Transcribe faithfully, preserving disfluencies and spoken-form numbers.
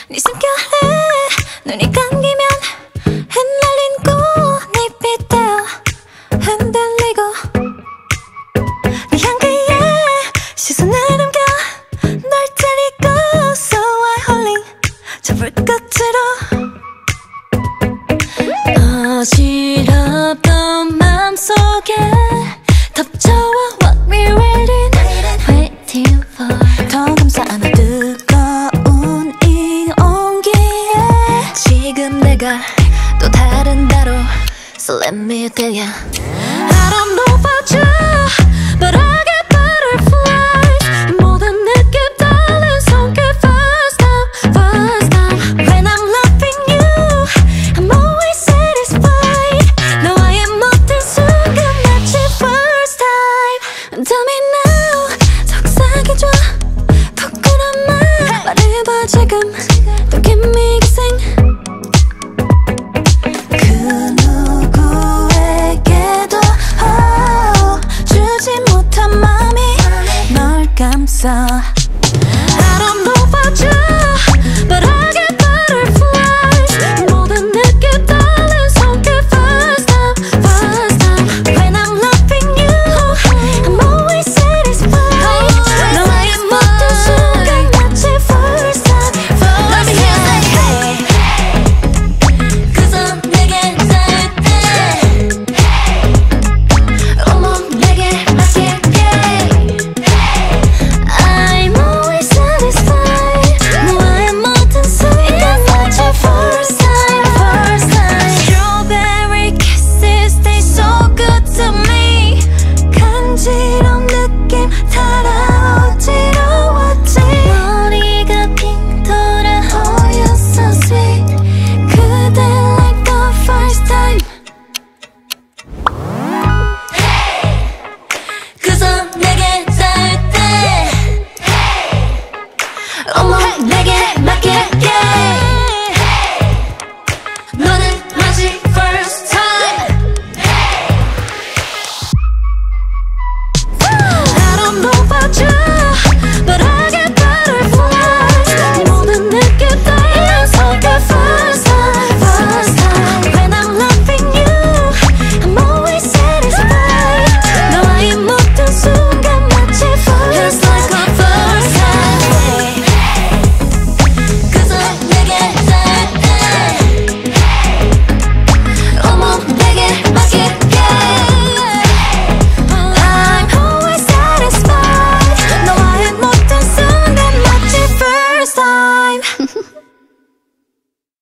네 숨결에 눈이 감기면 흩날린 꽃잎이 되어 흔들리고 네 향기에 시선을 넘겨 널 데리고 So I 홀링 저 불꽃으로 어지럽던 맘속에 덮쳐와 What we're waiting, waiting for 더 감싸 안아 뜨거운 이 온기에 지금 내가 또 다른 나로 So let me tell ya I don't know about you But I get butterflies 모든 느낌 달린 손길 First time, first time When I'm loving you I'm always satisfied 너와의 모든 순간 마치 first time Tell me now 속삭여줘 부끄러운 말 말해봐 지금 Don't give me guessing 그 누구에게도 oh, 주지 못한 맘이 널 감싸 I don't know about you But I get butterflies 모든 느낌 달린 손길 First time, first time When I'm loving you I'm always satisfied 너와의 모든 순간 마치 first time Let me hear you say hey 그 손 내게 닿을 때 온몸 내게 맡길게 I'm always satisfied 너와의 모든 순간 마치 first time, first time Strawberry kisses they so good to me 간지러운 느낌 따라 어지러웠지 머리가 핑 돌아 Oh you're so sweet 그대 like the first time 그 손 내게 닿을 때 온몸 내게